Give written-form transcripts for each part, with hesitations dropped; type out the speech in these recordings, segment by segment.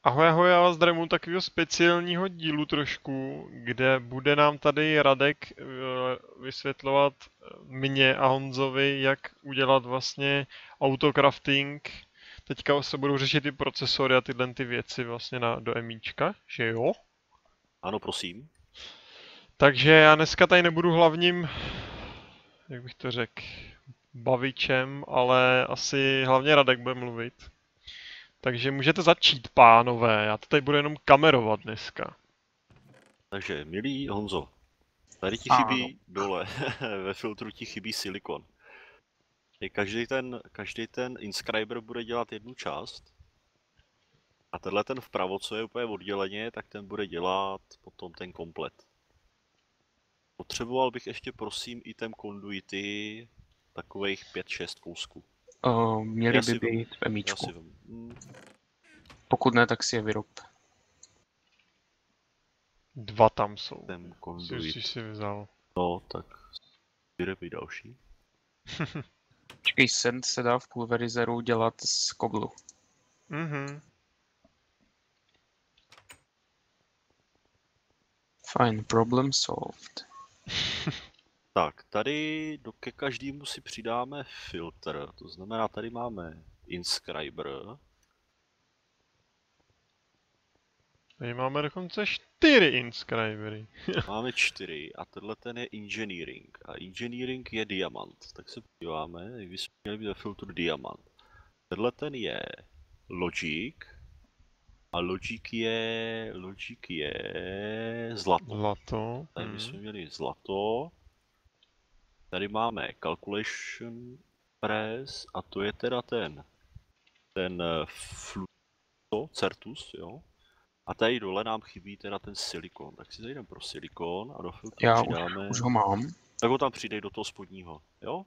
Ahoj, ahoj, já vás zdravím u takového speciálního dílu trošku, kde bude nám tady Radek vysvětlovat mně a Honzovi, jak udělat vlastně autocrafting. Teďka se budou řešit ty procesory a tyhle ty věci vlastně do emíčka, že jo? Ano, prosím. Takže já dneska tady nebudu hlavním, jak bych to řekl, bavičem, ale asi hlavně Radek bude mluvit. Takže můžete začít, pánové, já to tady budu jenom kamerovat dneska. Takže, milý Honzo, tady ti Ano. chybí dole, ve filtru ti chybí silikon. Každý ten inscriber bude dělat jednu část. A tenhle ten vpravo, co je úplně odděleně, tak ten bude dělat potom ten komplet. Potřeboval bych ještě prosím i ten konduity takových 5-6 kousků. Měli Já by si být v Já emíčku. si vem. Pokud ne, tak si je vyrob. Dva tam jsou. Ten Jsi konduit. si vzal. No, tak vyrobi další. Počkej, send se dá v pulverizeru dělat z koblu. Mhm. Fine, problem solved. Tak, tady ke každému si přidáme filtr, to znamená, tady máme inscriber. Tady máme dokonce 4 inscribery. Máme 4 a tenhle ten je engineering. A engineering je diamant. Tak se podíváme, jak bychom měli být ve filtru diamant. Tenhle ten je logic. A logic je zlato. Zlato. Tady bychom měli zlato. Tady máme calculation press a to je teda ten Certus, jo. A tady dole nám chybí teda ten silikon, tak si zajdeme pro silikon a do filtru Já přidáme. už ho mám. Tak ho tam přidej do toho spodního, jo?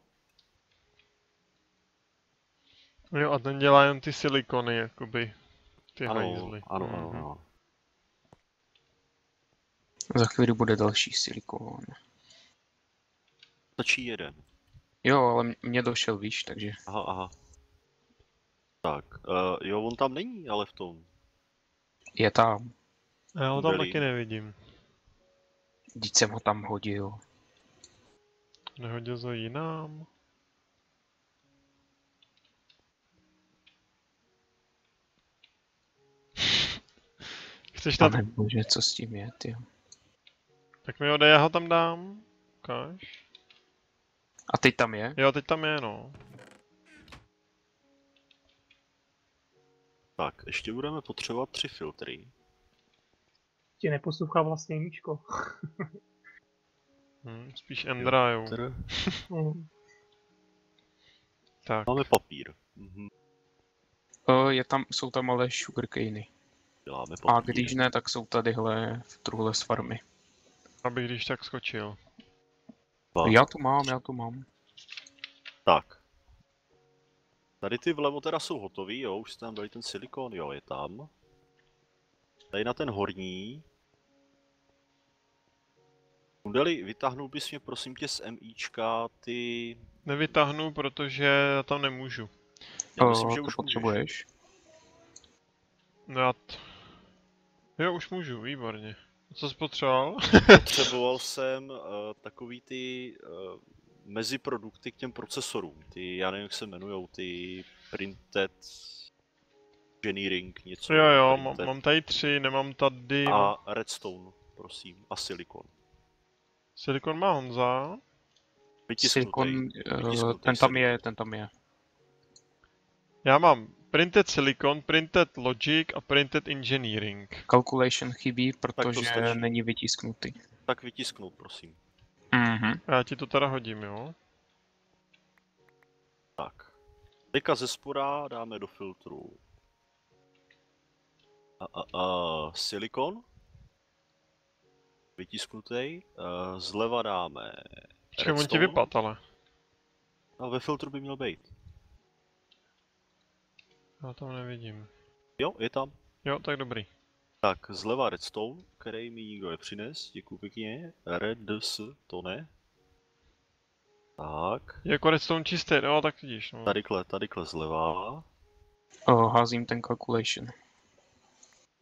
Jo, a ten dělá jen ty silikony, jakoby. Ty Ano, hajzly. ano. Za chvíli bude další silikon. Stačí jeden. Jo, ale mně došel, víš, takže... Aha. Tak, jo, on tam není, ale v tom. Je tam. Já ho tam Byli. taky nevidím. Vždyť jsem ho tam hodil. Nehodil to jinam. Chceš na to? Pane bože, co s tím je, ty? Tak mi ho dej, já ho tam dám. Ukáž. A teď tam je? Jo, teď tam je, no. Tak, ještě budeme potřebovat 3 filtry. Tě neposlouchá vlastně Míčko. Spíš Endryo. Filtr. Tak. Máme papír. Jsou tam ale sugarcany. Děláme papír. A když ne, tak jsou tadyhle v truhle z farmy. Abych když tak skočil. Dva. Já tu mám. Tak. Tady ty vlevo teda jsou hotový, jo, už jste tam dali ten silikon, jo, je tam. Tady na ten horní. Kundeli, vytáhnul bys mě prosím tě z MIčka ty... Nevytáhnu, protože já tam nemůžu. Já myslím, že to už potřebuješ. No jo, už můžu, výborně. Co jsi potřeboval? Potřeboval jsem takový ty meziprodukty k těm procesorům. Ty, já nevím, jak se jmenujou, ty printed engineering, něco. Jo, printed. mám tady 3, nemám tady... A redstone, prosím, a silikon. Silikon má Honza. Silikon, ten tam je. Já mám printed silicon, printed logic a printed engineering. Calculation chybí, to protože stačí. není vytisknutý. Tak vytisknout, prosím. Mhm. Já ti to teda hodím, jo? Tak. Teďka ze spoda dáme do filtru silikon. Vytisknutý. Zleva dáme Počkej, on ti redstone. vypad, ale. A ve filtru by měl být. Já tam nevidím. Jo, je tam. Jo, tak dobrý. Tak, zleva redstone, který mi nikdo nepřines, děkuji pěkně. Redstone, to ne. Tak. Jako redstone čistý, no tak vidíš, no. Tadykle zleva. Házím ten calculation.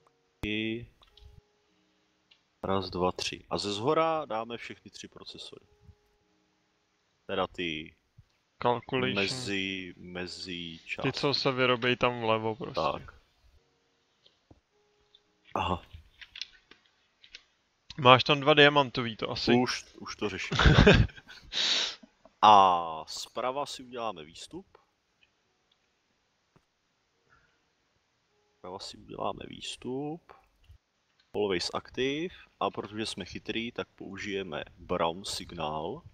Raz, dva, tři. A ze zhora dáme všechny 3 procesory. Teda ty Calculation. mezi části. Ty, co se vyrobí tam vlevo prostě. Tak. Aha, Máš tam 2 diamantový, to asi. už to řeším. A zprava si uděláme výstup. Always active. A protože jsme chytrý, tak použijeme brown signál.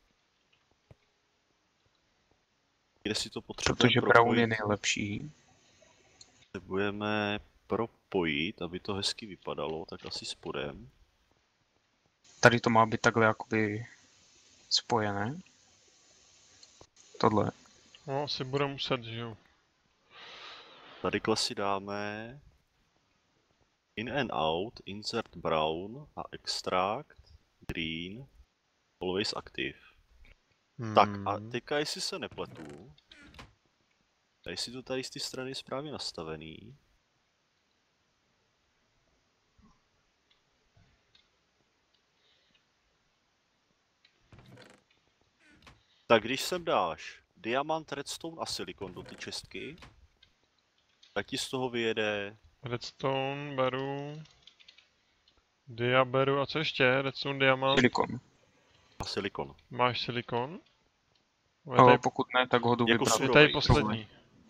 Kde si to potřebujeme Protože Brown je propojit? nejlepší. Potřebujeme propojit, aby to hezky vypadalo, tak asi spodem. Tady to má být takhle jakoby spojené. Tohle. No, asi bude muset, že jo. Tady si dáme in and out, insert brown a extract green, always active. Tak a teďka, jestli se nepletu, a jestli to tady z té strany správně nastavený, tak když sem dáš diamant, redstone a silikon do ty čestky, tak ti z toho vyjede Redstone beru. Dia beru a co ještě? Redstone, diamant. Silikon. a silikon. Máš silikon? Ale pokud ne, tak ho jdu Jako vybrat. Je surový. tady poslední.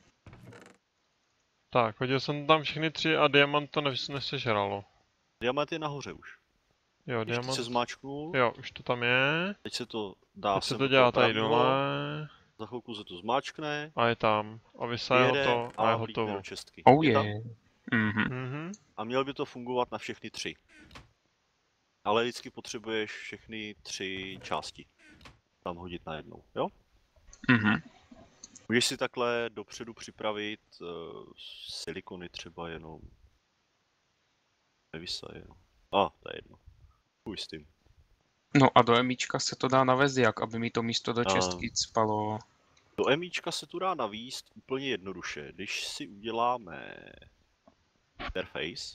Tak, hodil jsem tam všechny 3 a diamant to nesežralo. Diamant je nahoře už. Jo, Když diamant. se zmáčknul, Jo, už to tam je. teď se to dá Teď se sem to do dělá toho tady pravýho, dole. za chvilku se to zmáčkne, A je tam. A vysaje vyjede to a je vlítne hotovo. do čestky. Oh Je tam? je. Mhm. Mhm. A měl by to fungovat na všechny 3. Ale vždycky potřebuješ všechny 3 části tam hodit najednou, jo? Mhm. Můžeš si takhle dopředu připravit silikony třeba jenom. Nevysaje, no. To je jedno. Půj s tím. No a do emíčka se to dá navést jak, aby mi to místo do čestky spalo. Do emíčka se tu dá navíst úplně jednoduše. Když si uděláme interface,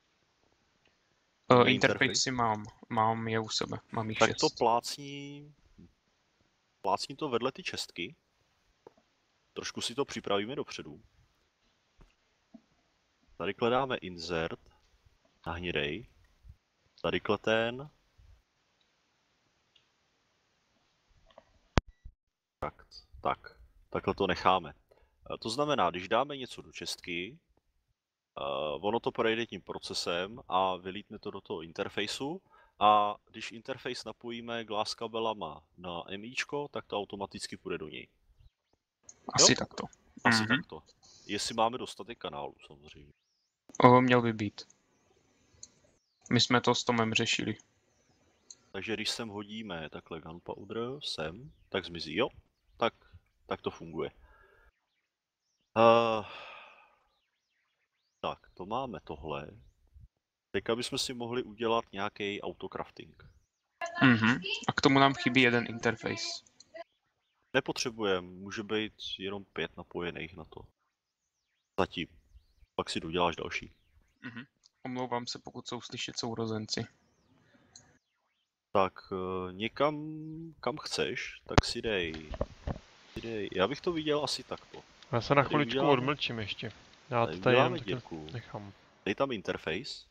Máme Interface si mám je u sebe, mám jich tak 6. to plácni to vedle ty čestky. Trošku si to připravíme dopředu. Tady dáme insert na hnědej. Tady ten. Takhle to necháme. To znamená, když dáme něco do čestky, ono to projde tím procesem a vylítne to do toho interfejsu. A když interface napojíme glass kabelama na MIčko, tak to automaticky půjde do něj. Asi takto. Asi takto. Jestli máme dostatek kanálů, samozřejmě. Měl by být. My jsme to s Tomem řešili. Takže když sem hodíme takhle gunpowder sem, tak zmizí, jo? Tak to funguje. Tak, to máme tohle. Teďka bychom si mohli udělat nějaký autocrafting. A k tomu nám chybí jeden interface. Nepotřebujeme, může být jenom 5 napojených na to. Zatím. Pak si doděláš další. Omlouvám se, pokud jsou slyšet sourozenci. Tak někam, kam chceš, tak si dej. Já bych to viděl asi takto. Já se na Tady chviličku uděláme- odmlčím ještě. Já Tady to tady jenom uděláme taky dírku. nechám. Dej tam interface.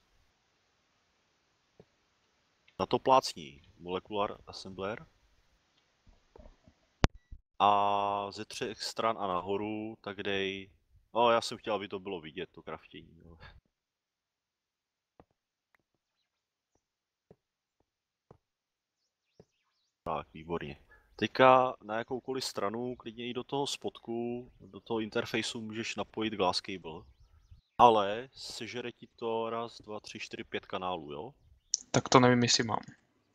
Na to plácní molecular assembler. A ze 3 stran a nahoru, tak dej. Já jsem chtěl, aby to bylo vidět, to craftění. Jo. Tak, výborně. Teďka na jakoukoliv stranu, klidně i do toho spodku, do toho interfejsu můžeš napojit glass cable. Ale sežere ti to 1, 2, 3, 4, 5 kanálů, jo? Tak to nevím, jestli mám.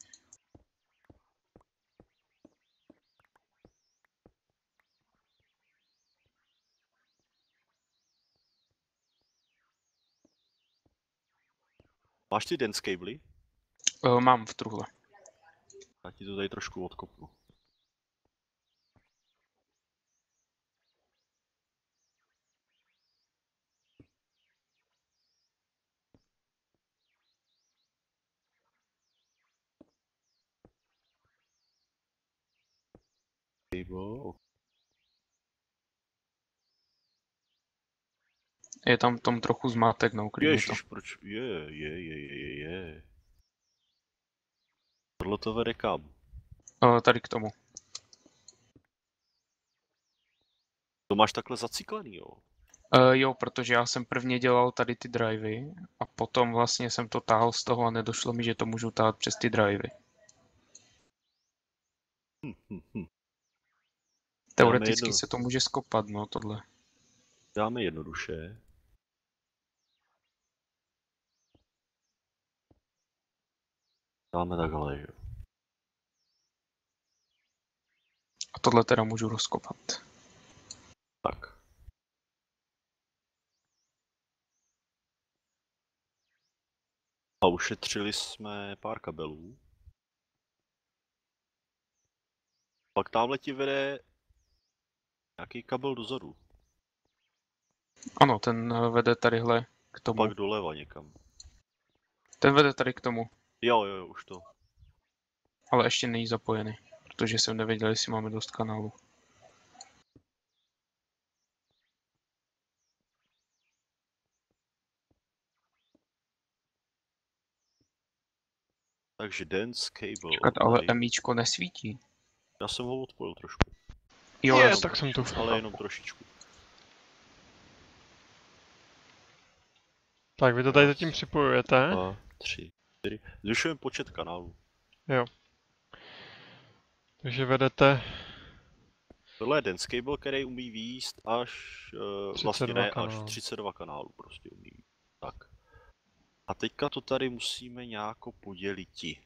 Máš ty dense cable? Mám v truhle. Já ti to tady trošku odkopnu. cable. Je tam v tom trochu zmátek, no, klidně to. Ježiš, proč? Je. Tohle to vede kam? Tady k tomu. To máš takhle zaciklený, jo? Jo, protože já jsem prvně dělal tady ty drivey a potom vlastně jsem to táhl z toho a nedošlo mi, že to můžu táhat přes ty drivey. Teoreticky se to může skopat, no, tohle. Dáme jednoduše. Dáme takhle, jo. A tohle teda můžu rozkopat. Tak. A ušetřili jsme pár kabelů. Pak tamhle ti vede nějaký kabel dozadu. Ano, ten vede tadyhle k tomu. Pak doleva někam. Ten vede tady k tomu, Jo, už to. ale ještě není zapojený, protože jsem nevěděl, jestli máme dost kanálů. Takže dense cable. Čekat, ale MIčko nesvítí. Já jsem ho odpojil trošku. Jo, Je, já tak jsem to Ale jenom trošičku. Tak, vy to tady zatím připojujete. 2, 3, 4. Zvyšujeme počet kanálů. Jo. Takže vedete Tohle je dense cable, který umí výjist až, vlastně 32 ne, kanálů. až 32 kanálů prostě umí výjist. Tak. A teďka to tady musíme nějak poděliti.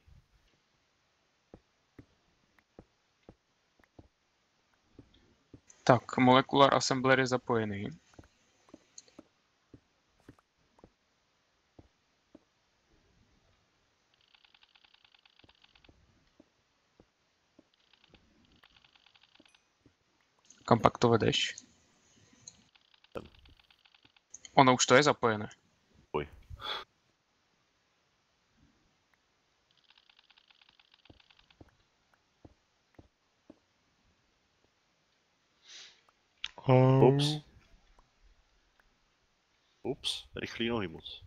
Tak, Molecular Assembler je zapojený. Kam pak to vedeš? Ono už to je zapojené. Oj. Ups, rychlý nohy moc.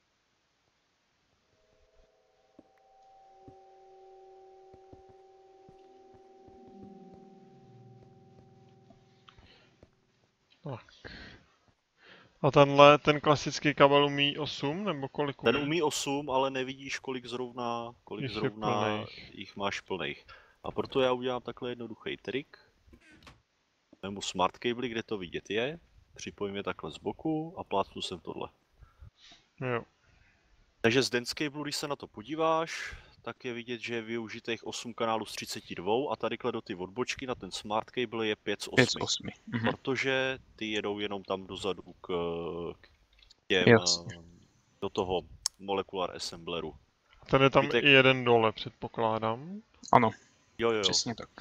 Tak. A tenhle, ten klasický kabel umí 8, nebo kolik umí? Ten umí 8, ale nevidíš, kolik zrovna jich máš plných. A proto já udělám takhle jednoduchý trik. Vemu smart cable, kde to vidět je, připojím je takhle z boku a plácnu sem tohle. Jo. Takže z dense cable, když se na to podíváš, tak je vidět, že je využitých 8 kanálů z 32 a tadyhle do ty odbočky na ten smart cable je 5 z 8. 5 z 8. Protože ty jedou jenom tam dozadu k těm, do toho molecular assembleru. A ten je tam i jeden dole, předpokládám. Ano, Jo. přesně tak.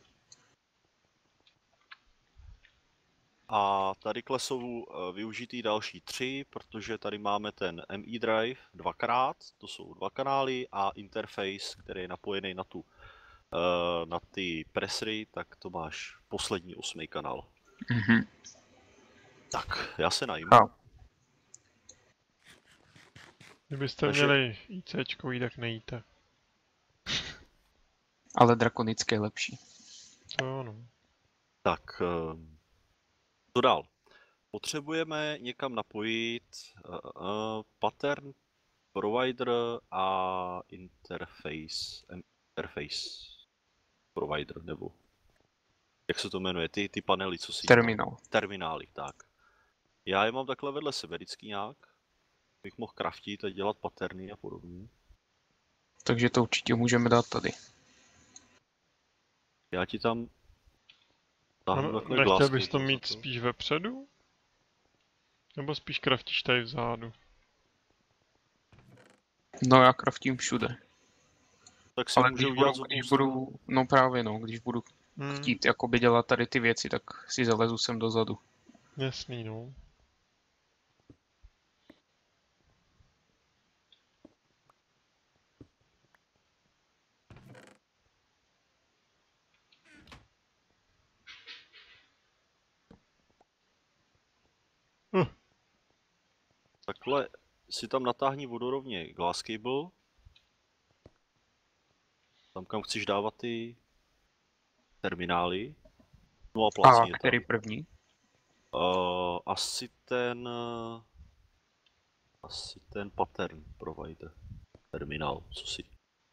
A tadyhle jsou využitý další 3, protože tady máme ten ME drive dvakrát, to jsou 2 kanály a interface, který je napojený na ty presry, tak to máš poslední 8. kanál. Tak, já se najmu. Kdybyste měli ICčkový, tak nejíte. Ale drakonické je lepší. To ano. Tak, co dál? Potřebujeme někam napojit pattern provider a interface provider, nebo jak se to jmenuje, ty panely, co si... Terminály, tak. Já je mám takhle vedle sebe vždycky nějak, bych mohl craftit a dělat patterny a podobně. Takže to určitě můžeme dát tady. Já ti tam... Nechtěl bys to mít spíš vepředu? Nebo spíš craftíš tady vzadu? No já craftím všude. Tak si můžu udělat když budu, no právě no, když budu chtít jakoby dělat tady ty věci, tak si zalezu sem dozadu. Jasný, no. Takhle si tam natáhni vodorovně glass cable. Tam, kam chceš dávat ty terminály. No a A plácni je který tam. první? Asi ten pattern provider. Terminál, co si.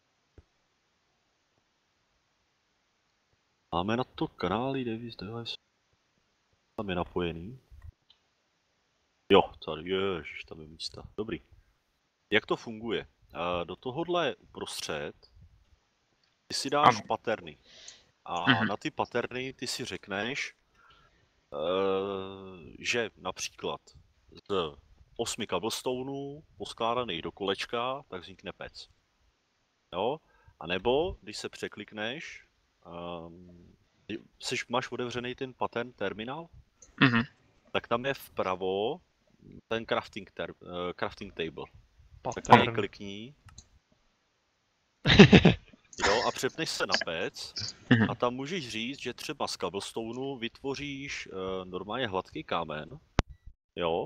Máme na to kanály, device. Tam je napojený. Jo, tady, ježiš, tam je místa. Dobrý. Jak to funguje? Do tohohle uprostřed ty si dáš Ano. patterny. A Mhm. na ty patterny ty si řekneš, že například z 8 cobblestoneů poskládaných do kolečka, tak vznikne pec. Jo? A nebo, když se překlikneš, máš otevřený ten pattern terminál, Mhm. tak tam je vpravo ten crafting table. Tak na Pattern. něj klikni. Jo, a přepneš se na pec Mhm. a tam můžeš říct, že třeba z cobblestoneu vytvoříš normálně hladký kámen, jo,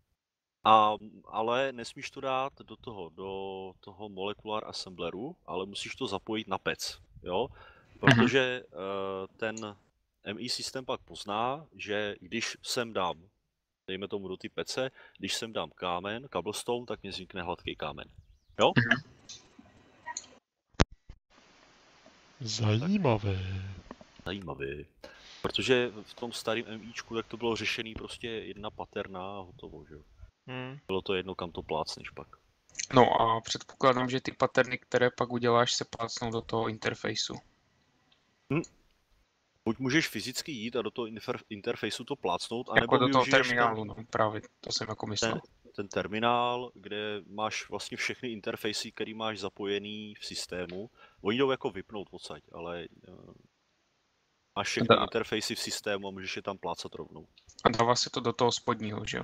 ale nesmíš to dát do toho molecular assembleru, ale musíš to zapojit na pec, jo, protože ten MI systém pak pozná, že když sem dám, dejme tomu do ty pece, když sem dám kámen, cobblestone, tak mě vznikne hladký kámen, jo. Zajímavé. Zajímavé. Protože v tom starém MIčku tak to bylo řešený prostě jedna paterna a hotovo, že jo. Bylo to jedno, kam to plácneš pak. No a předpokládám, že ty patterny, které pak uděláš, se plácnou do toho interfejsu. Buď můžeš fyzicky jít a do toho interfejsu to plácnout, Jako anebo do toho využiješ terminálu, no právě, to jsem jako myslel. ten terminál, kde máš vlastně všechny interfejsy, který máš zapojený v systému. Oni jdou jako vypnout odsaď, ale máš všechny interfejsy v systému a můžeš je tam plácat rovnou. A dává se to do toho spodního, že jo?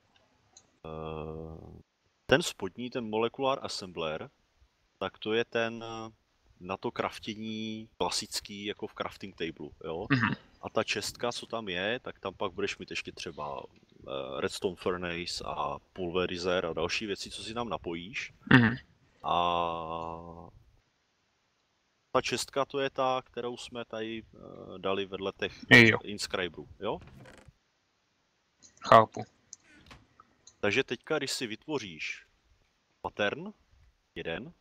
Ten spodní, ten molecular assembler, tak to je ten na to craftění klasický, jako v crafting table, jo. Mhm. A ta čestka, co tam je, tak tam pak budeš mít ještě třeba redstone furnace a pulverizer a další věci, co si tam napojíš. Mhm. A ta čestka to je ta, kterou jsme tady dali vedle těch inscriberů, jo? Chápu. Takže teďka, když si vytvoříš pattern, jeden,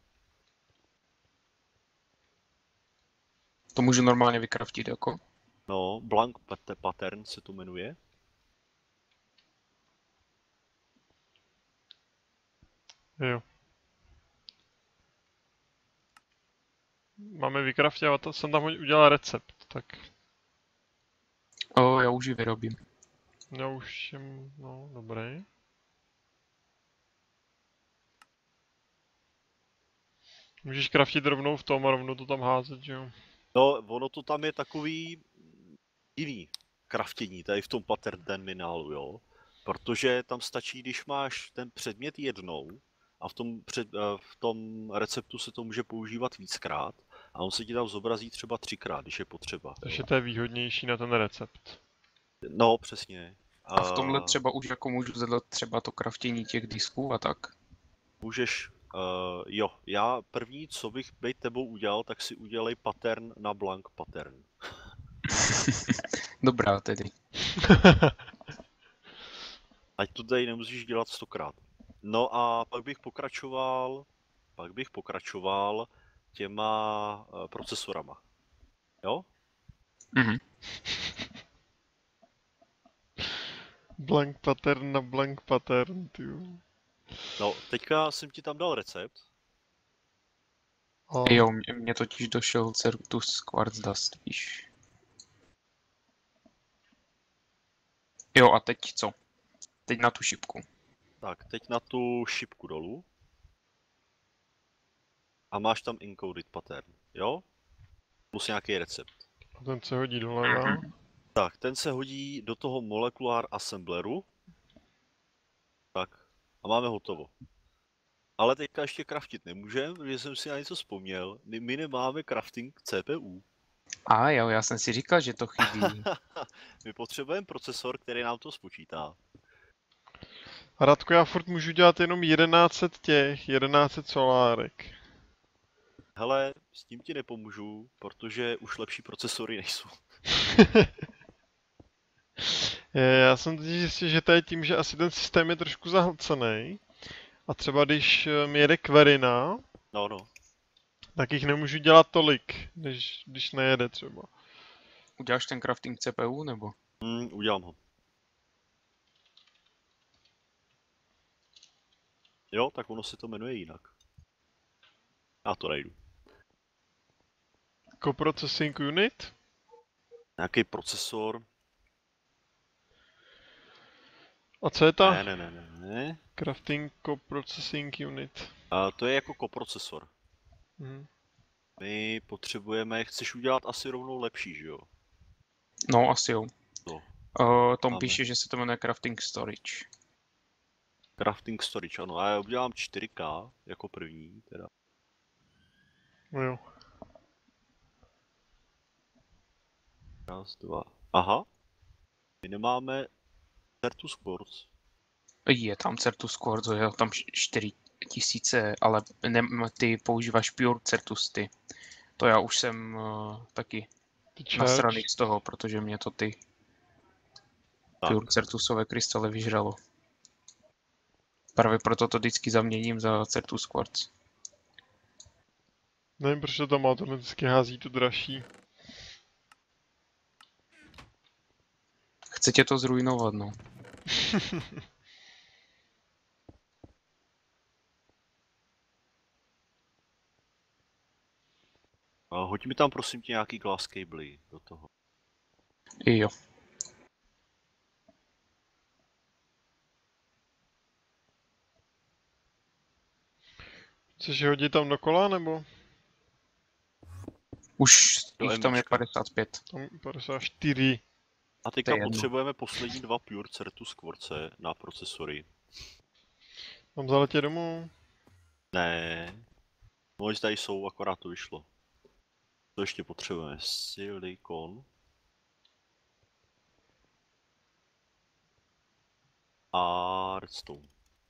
to můžu normálně vykraftit jako? No, blank pattern se to jmenuje. Jo. Máme vykraftěvat, jsem tam udělal recept, tak... Já už ji vyrobím. Já už jsem, no, dobrý. Můžeš kraftit rovnou v tom a rovnou to tam házet, že jo? No, ono to tam je takový jiný kraftění, tady v tom pattern terminálu, jo. Protože tam stačí, když máš ten předmět jednou a v tom receptu se to může používat víckrát a on se ti tam zobrazí třeba 3krát, když je potřeba. Takže to je výhodnější na ten recept. No, přesně. A v tomhle třeba už jako můžu zadat třeba to kraftění těch disků a tak? Můžeš, jo, já první, co bych být tebou udělal, tak si udělej pattern na blank pattern. Dobrá tedy. Ať to tady nemusíš dělat 100krát. No a pak bych pokračoval těma procesorama. Jo? Mhm. Blank pattern na blank pattern, tyjo. No, teďka jsem ti tam dal recept. Jo, mě totiž došel Certus Quartz Dust, víš. Jo, a teď co? Teď na tu šipku. Tak, teď na tu šipku dolů. A máš tam encoded pattern, jo? Plus nějaký recept. A ten se hodí doleva. Tak, ten se hodí do toho molecular assembleru. Tak, a máme hotovo. Ale teďka ještě craftit nemůžeme, protože jsem si na něco vzpomněl. My nemáme crafting CPU. A jo, já jsem si říkal, že to chybí. My potřebujeme procesor, který nám to spočítá. Radko, já furt můžu dělat jenom 1100 solárek. Hele, s tím ti nepomůžu, protože už lepší procesory nejsou. Já jsem teď zjistil, že to je tím, že asi ten systém je trošku zahlcený. A třeba když mi jede Querina, No. tak jich nemůžu dělat tolik, když nejede třeba. Uděláš ten crafting CPU, nebo? Udělám ho. Jo, tak ono se to jmenuje jinak. Já to najdu. Coprocessing unit? Nějaký procesor. A co je to? Ne. Crafting Coprocessing unit. To je jako koprocesor. Mhm. My potřebujeme, chceš udělat asi rovnou lepší, že jo? No, asi jo. To. Tom Máme. píše, že se to jmenuje crafting storage. Crafting storage, ano. A já udělám 4K jako první, teda. No jo. Raz, dva. Aha. My nemáme Certus Quartz. Je tam Certus Quartz, je tam 4000, ale ty používáš Pure Certus ty. To já už jsem taky Ty nasraný z toho, protože mě to ty Tak. Pure Certusové krystaly vyžralo. Právě proto to vždycky zaměním za Certus Quartz. Nevím, proč to tam automaticky hází tu dražší. Chce tě to zrujnovat, no. Hoď mi tam prosím tě nějaký glass cable do toho. Jo. Chceš je hodit tam dokola, nebo? Už Do jich tam je MDčka. 55. Tam 54. A To teďka je jedno. potřebujeme poslední 2 Pure Certus Quartze na procesory. Mám zaletět domů. Ne. No, tady jsou, akorát to vyšlo. To ještě potřebujeme. Silikon. A redstone.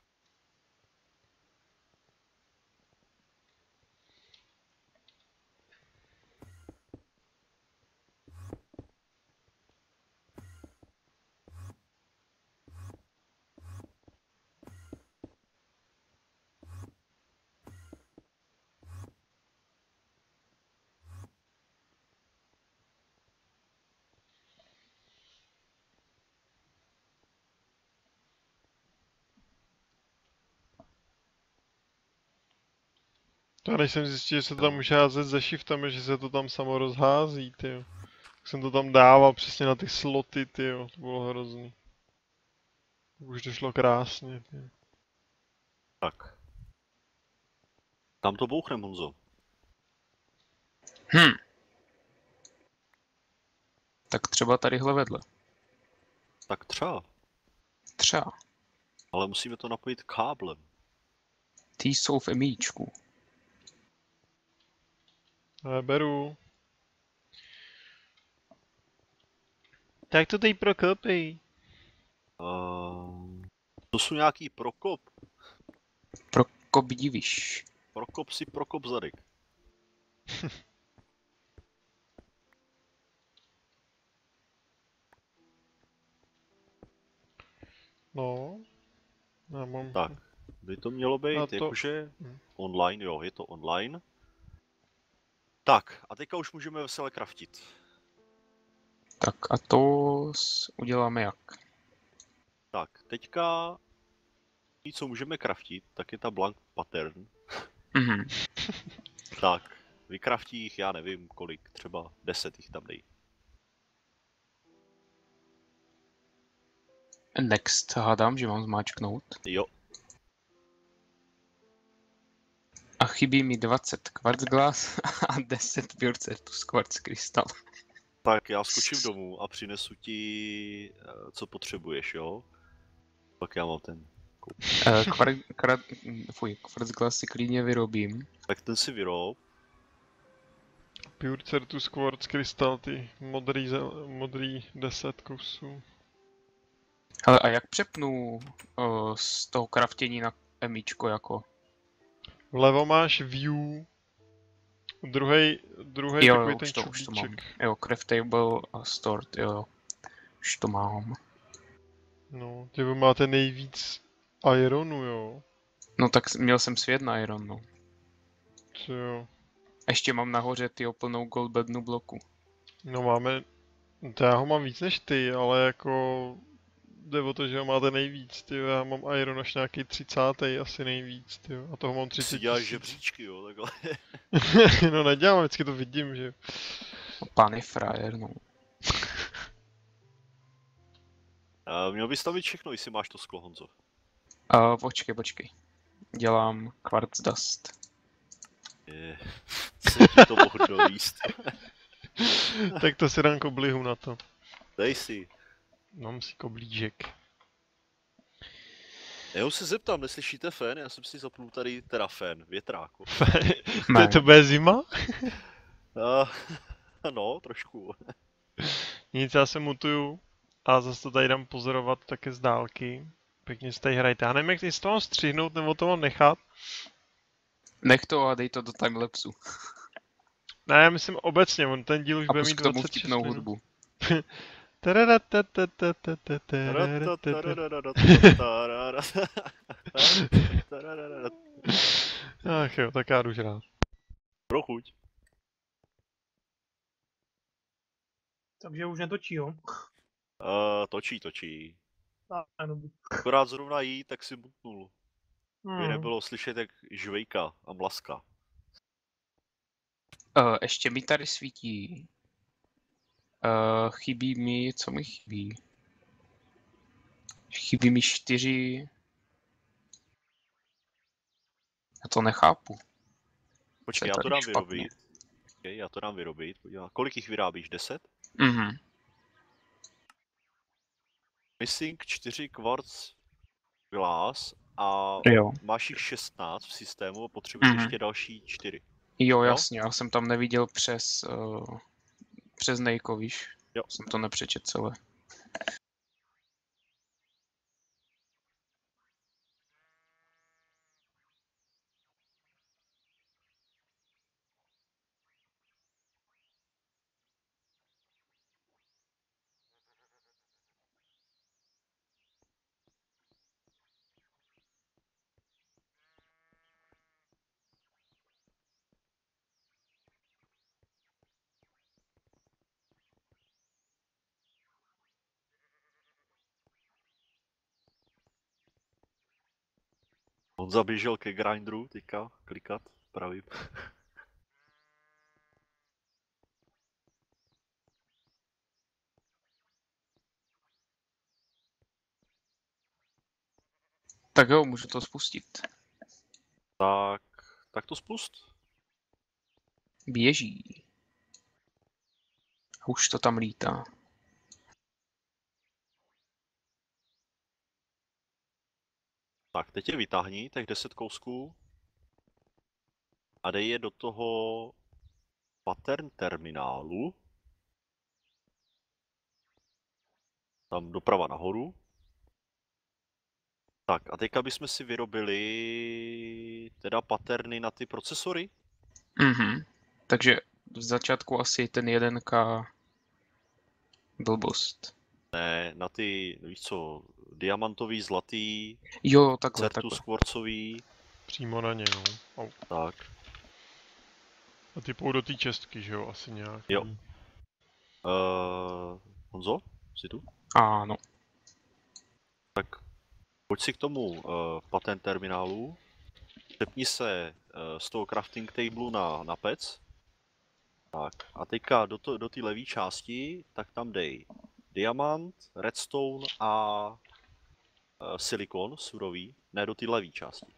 To než jsem zjistil, že se to tam může házet ze shiftem, že se to tam samo rozhází, tyjo. Tak jsem to tam dával přesně na ty sloty, tyjo. To bylo hrozný. Už to šlo krásně, tyjo. Tak. Tam to bouchnem, Honzo. Tak třeba tadyhle vedle. Tak třeba. Třeba. Ale musíme to napojit káblem. Ty jsou v emíčku. Ale beru. Tak to tady prokopej. To jsou nějaký prokop. Prokop divíš. Prokop si prokop zadek. No. Já mám... Tak. By to mělo být A to- jakože Hm. online, jo, je to online. Tak, a teďka už můžeme veselé craftit. Tak a to uděláme jak? Tak, teďka co můžeme craftit, tak je ta blank pattern. Mhm. Tak, vykraftí jich, já nevím kolik, třeba 10 jich tam dej. Next hádám, že mám zmáčknout. Jo, A chybí mi 20 quartz glass a 10 pure Certus quartz krystal. tak já skočím domů a přinesu ti, co potřebuješ, jo? Pak já mám ten. Quartz glass si klidně vyrobím. Tak ten si vyrob. Pure Certus Quartz Crystal, ty modrý 10 kusů. Hele, a jak přepnu z toho craftění na emíčko jako? Vlevo máš view, druhý Jo, takový jo, ten už to mám. čudlíček. Jo, craftable a stored, jo. Už to mám. No, ty vy máte nejvíc ironu, jo. No tak měl jsem svět na iron, no. Co jo. Ještě mám nahoře ty plnou gold bednu bloku. No máme, to já ho mám víc než ty, ale jako jde o to, že ho máte nejvíc, ty já mám iron až nějaký 30. asi nejvíc, ty a toho mám 30 Si děláš 000. žebříčky, jo, takhle. No nedělám, vždycky to vidím, že jo. Pán je frajer, no. Měl bys tam mít všechno, jestli máš to sklo, Honzo. Počkej. Dělám quartz dust. Jsem ti to mohl dovíst. Tak to si dám koblihu na to. Dej si. Mám si koblížek. Já ho se zeptám, neslyšíte fén? Já jsem si zapnul tady teda fén, větráko. To je to bez zima? No, trošku. Nic, já se mutuju a zase to tady dám pozorovat také z dálky. Pěkně si tady hrajte. Já nevím, jak jestli to mám střihnout nebo to mám nechat. Nech to a dej to do timelapsu. Ne, já myslím obecně, on ten díl už A bude pust mít k tomu 26 vtipnou minut. hudbu. Ach jo, tak já jdu žrát. Pro chuť. Takže už netočí, jo? Točí. Ano. Akorát zrovna jí, tak si mutnul. By Hmm. nebylo slyšet jak žvejka a mlaska. Ještě mi tady svítí. Chybí mi, co mi chybí? Chybí mi 4. Já to nechápu. Počkej, je já to tady dám špatně? vyrobit. Počkej, já to dám vyrobit. Podívám. Kolik jich vyrábíš? 10? Mhm. Missing 4 quartz glass a Jo. máš jich 16 v systému a potřebuješ Mhm. ještě další 4. Jo, jasně, já jsem tam neviděl přes Nejko, víš? Jo. Jsem to nepřečet celé. On zaběžel ke grinderu, teďka klikat pravým. Tak jo, můžu to spustit. Tak to spust. Běží. A už to tam lítá. Tak, teď je vytáhni, těch 10 kousků. A dej je do toho pattern terminálu. Tam doprava nahoru. Tak a teďka bychom si vyrobili teda patterny na ty procesory. Mhm. Takže v začátku asi ten 1K blbost. Ne, na ty, víš co, diamantový, zlatý, Jo, takhle. Certus quartzový, Přímo na ně, no. Au. tak. A ty půjdou do té čestky, že jo, asi nějak. Jo. Honzo, jsi tu? Ano. Tak pojď si k tomu patent terminálu, přepni se z toho crafting table na pec. Tak a teďka do té levé části, tak tam dej diamant, redstone a silikon surový, ne do té levé části.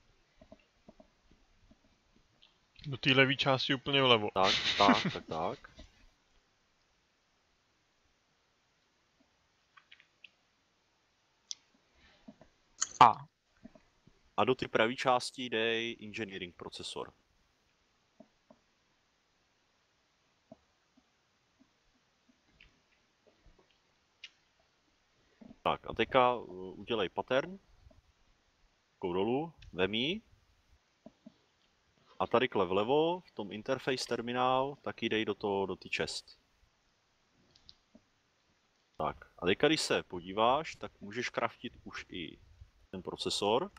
Do té levé části úplně vlevo. Tak. A do té pravé části dej engineering procesor. Tak a teďka udělej pattern. Kou dolů, vem ji. A tady vlevo, v tom interface terminál, taky dej do té chest. Tak, a teďka když se podíváš, tak můžeš craftit už i ten procesor.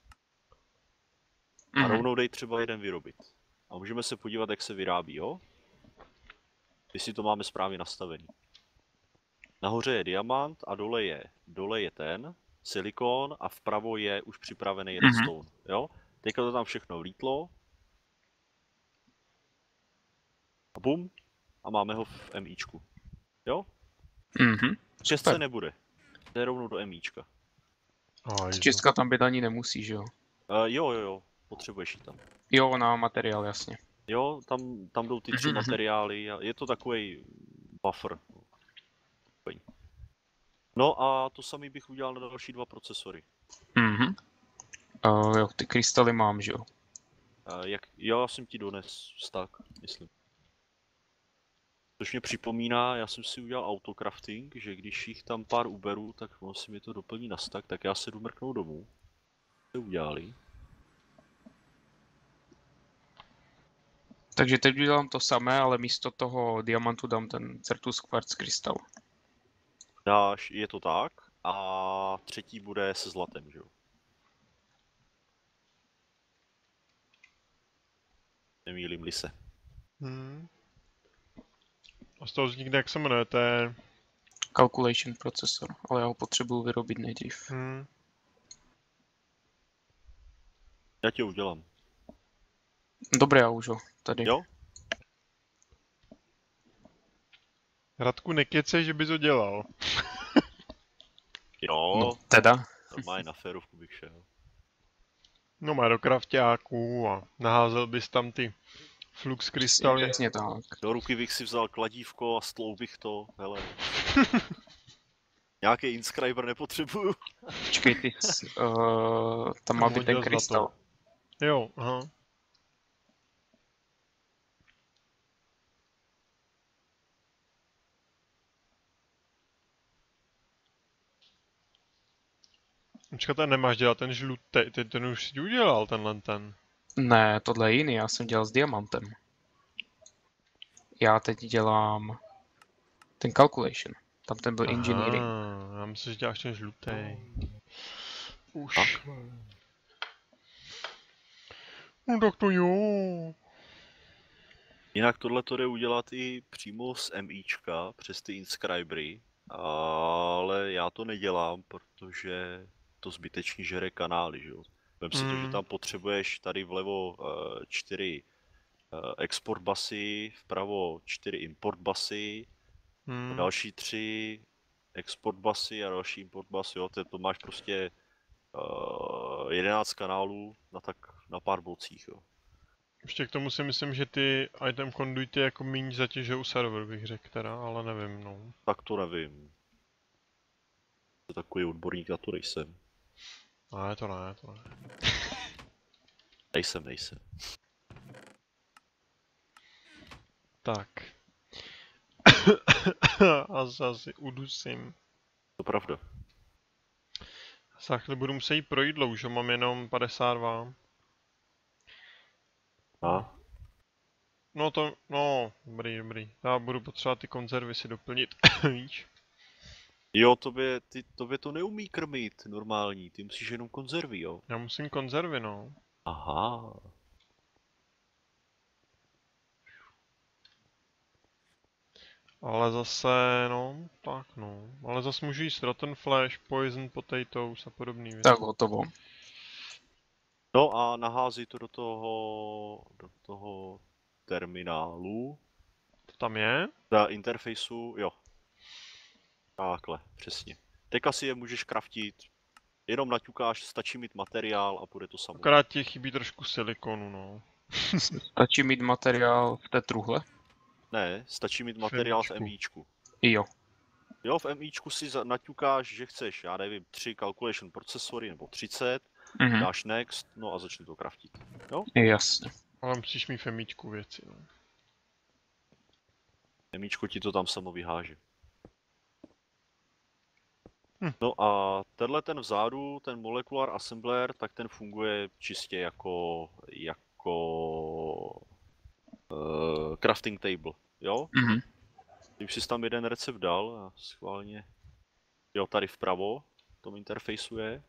A rovnou dej třeba jeden vyrobit. A můžeme se podívat, jak se vyrábí, jo? Jestli to máme správně nastavený. Nahoře je diamant a dole je ten silikon a vpravo je už připravený redstone, jo? Teďka to tam všechno vlítlo. A bum. A máme ho v MIčku. Jo? Čestce nebude. To je rovnou do MIčka. Čestka tam být ani nemusí, že jo? Jo. Potřebuješ ji tam. Jo, na materiál, jasně. Jo, tam jdou ty 3 materiály a je to takový buffer. No a to samý bych udělal na další 2 procesory. Jo, ty krystaly mám, že jo? Já jsem ti dones stack, myslím. Což mě připomíná, já jsem si udělal autocrafting, že když jich tam pár uberu, tak ono si mi to doplní na stack, tak já se jdu mrknout domů. Co udělali? Takže teď udělám to samé, ale místo toho diamantu dám ten Certus Quartz krystal. Je to tak, a třetí bude se zlatem, že jo? Nemýlím-li se. A z toho vznikne, jak se jmenuje, to je... Calculation procesor, ale já ho potřebuju vyrobit nejdřív. Já tě udělám. Dobré, já už ho tady. Jo? Radku, nekecej, že bys ho dělal. Jo. No, teda. Normálně na férovku bych šel. No má do krafťáků a naházel bys tam ty flux krystaly. Přesně tak. Do ruky bych si vzal kladívko a stlou bych to, hele. Nějaký inscriber nepotřebuju. Počkej, ty, tam má být ten krystal. Jo, aha. Počkat, nemáš dělat ten žlutý, ten už si udělal, ten. Ne, tohle je jiný, já jsem dělal s diamantem. Já teď dělám ten calculation. Tam ten byl engineering. Já myslím, že děláš ten žlutý. Už. Tak. No tak to jo. Jinak tohle to jde udělat i přímo z MIčka přes ty inscribery, ale já to nedělám, protože to zbytečně žere kanály, že jo. Vem si to, že tam potřebuješ tady vlevo 4 export busy, vpravo 4 import busy, další 3 export busy a další import busy, jo. To máš prostě 11 kanálů na pár blocích, jo. Ještě k tomu si myslím, že ty item conduity jako méně zatěžují server, bych řekl teda, ale nevím, no. Tak to nevím. To takový odborník na to nejsem. Ne, to ne. Nejsem. Tak. A zase udusím. To pravda. Za chvíli budu muset jít pro jídlo, už ho mám jenom 52. A? No, dobrý. Já budu potřebovat ty konzervy si doplnit, víš? Jo, tobě to neumí krmit normální, ty musíš jenom konzervy, jo? Já musím konzervy, no. Aha. Ale zase, ale zase můžu jíst rotten flesh, poison potatoes a podobný věci. Tak hotovo. No a nahází to do toho terminálu. To tam je? Na interfejsu, jo. Takhle, přesně. Teďka si je můžeš craftit, jenom naťukáš, stačí mít materiál a bude to samo. Akorát ti chybí trošku silikonu, no. Stačí mít materiál v té truhle? Ne, stačí mít materiál v MIčku. Jo. Jo, v MIčku si naťukáš, že chceš, já nevím, 3 calculation procesory nebo 30, dáš next, no a začni to craftit. Jo? Jasně. Ale musíš mít v MIčku věci, no. MIčko ti to tam samo vyháže. No a tenhle ten vzadu, ten Molecular Assembler, tak ten funguje čistě jako crafting table, jo? Mhm. Když jsi tam jeden recept dal a schválně, jo, tady vpravo v tom interfejsu je,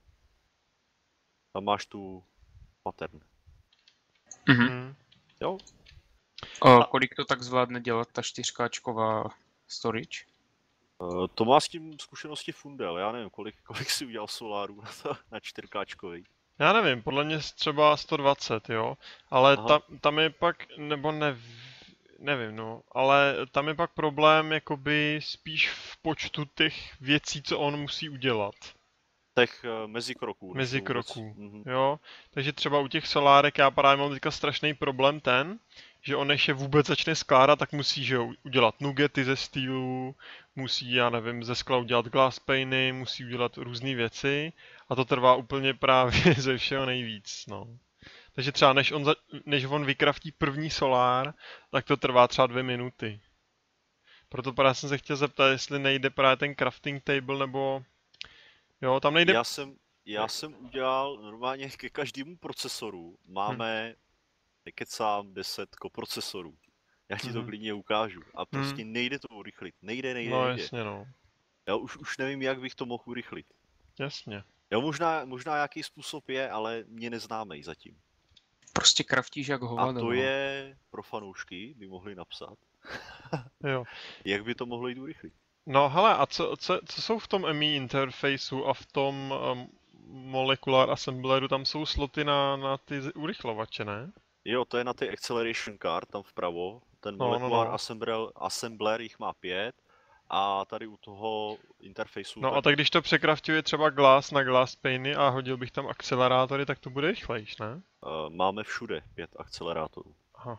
tam máš tu pattern, Mhm. Hmm. jo? Kolik to tak zvládne dělat ta 4Kčková storage? To má s tím zkušenosti Fundel, já nevím, kolik si udělal solárů na 4Kčkovej. Já nevím, podle mě třeba 120, jo, ale Aha. tam je pak, nebo nevím, no, ale tam je pak problém jakoby spíš v počtu těch věcí, co on musí udělat. Těch mezikroků. než to vůbec- Mezikroků, Mhm. jo, takže třeba u těch solárek já právě mám teďka strašný problém ten, že on než je vůbec začne skládat, tak musí, že jo, udělat nugety ze stýlu, musí, já nevím, ze skla udělat glass painy, musí udělat různé věci a to trvá úplně právě ze všeho nejvíc, no. Takže třeba než on vykraftí první solár, tak to trvá třeba 2 minuty. Proto právě jsem se chtěl zeptat, jestli nejde právě ten crafting table, nebo... Jo, tam nejde... Já jsem udělal normálně ke každému procesoru máme nekecám 10 koprocesorů. Já ti to Mhm. klidně ukážu. A prostě nejde to urychlit. Nejde. No jasně, no. Já už nevím, jak bych to mohl urychlit. Jasně. Jo, možná jaký způsob je, ale mě neznámej zatím. Prostě kraftíš jak A hovado. to no. je pro fanoušky, by mohli napsat. Jo. Jak by to mohlo jít urychlit? No hele, a co jsou v tom MI interfejsu a v tom Molecular Assembleru, tam jsou sloty na ty urychlovače, ne? Jo, to je na ty Acceleration Card, tam vpravo. Ten No, Molecular no. Assembler jich má 5. A tady u toho interfejsu... No a tak když to překraftuje třeba glass na glass painy a hodil bych tam akcelerátory, tak to bude rychlejš, ne? máme všude 5 akcelerátorů. Aha.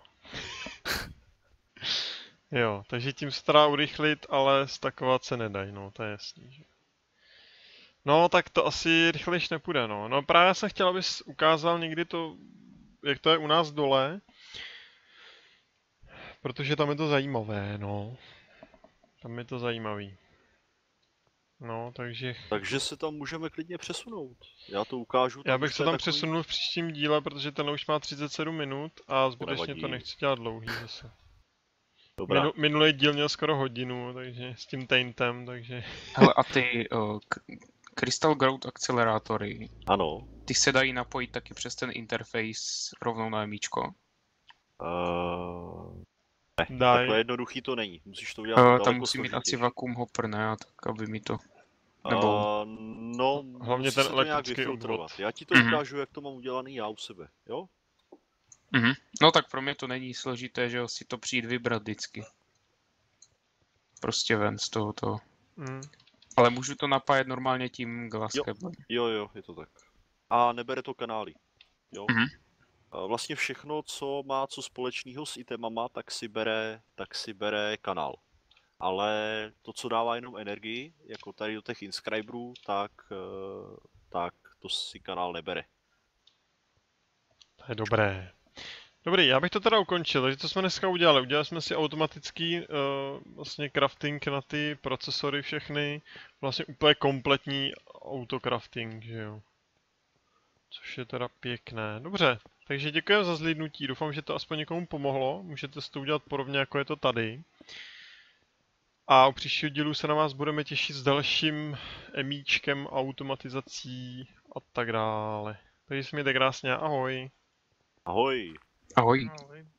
Jo, takže tím se to dá urychlit, ale stakovat se nedají, no, to je jasný. Že? No, tak to asi rychlejš nepůjde, no. No právě jsem chtěl, abys ukázal někdy to, jak to je u nás dole, protože tam je to zajímavé, no. Tam je to zajímavý. No, takže... Takže se tam můžeme klidně přesunout. Já to ukážu. Já už bych to se je tam takový- přesunul v příštím díle, protože ten už má 37 minut a zbytečně to nevadí. nechci dělat dlouhý zase. Dobrá. Minulý díl měl skoro hodinu, takže s tím taintem, takže... Hele, a ty Crystal Growth akcelerátory, Ano. ty se dají napojit taky přes ten interface rovnou na MIčko. Daj. Takhle jednoduchý to není. Musíš to udělat daleko Tam musí mít asi složitější. vakuum hopper, ne? A tak, aby mi to... nebo- No, Hlavně musí ten se to nějak elektrický vyfiltrovat. obvod. Já ti to Mhm. ukážu, jak to mám udělaný já u sebe, jo? Mhm. No tak pro mě to není složité, že jo, si to přijít vybrat vždycky. Prostě ven z tohoto. Mm. Ale můžu to napájet normálně tím glass Jo. cablem. Jo, je to tak. A nebere to kanály, jo? Mhm. Vlastně všechno, co má co společného s itemama, tak si bere kanál. Ale to, co dává jenom energii, jako tady do těch inscriberů, tak to si kanál nebere. To je dobré. Dobrý, já bych to teda ukončil, takže co jsme dneska udělali? Udělali jsme si automatický vlastně crafting na ty procesory všechny, vlastně úplně kompletní autocrafting, že jo. Což je teda pěkné. Dobře, takže děkuji za zhlídnutí, doufám, že to aspoň někomu pomohlo, můžete si to udělat podobně, jako je to tady. A u příštího dílu se na vás budeme těšit s dalším emíčkem, automatizací a tak dále. Takže se mějte krásně, ahoj. Ahoj! Ahoj. Ahoj.